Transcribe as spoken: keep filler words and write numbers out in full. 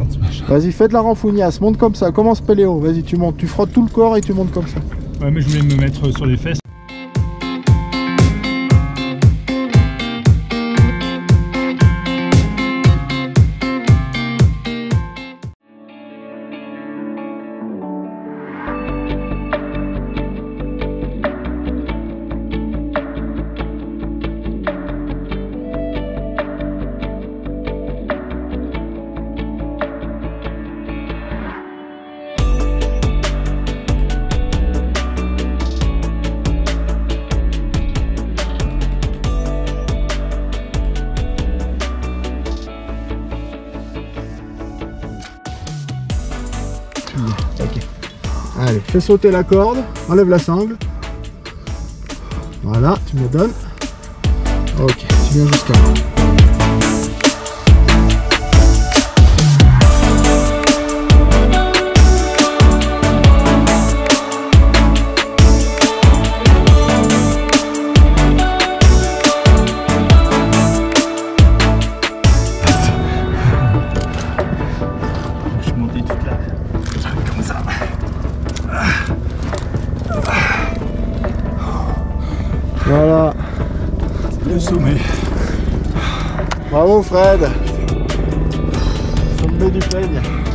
ce machin. Vas-y, fais de la renfougnasse, monte comme ça, commence péléo. Vas-y, tu montes, tu frottes tout le corps et tu montes comme ça. Ouais, mais je voulais me mettre sur les fesses. Ok. Allez, fais sauter la corde, enlève la sangle. Voilà, tu me donnes. Ok, tu viens jusqu'à là. Voilà. Le sommet. Bravo Fred. Sommet du peigne.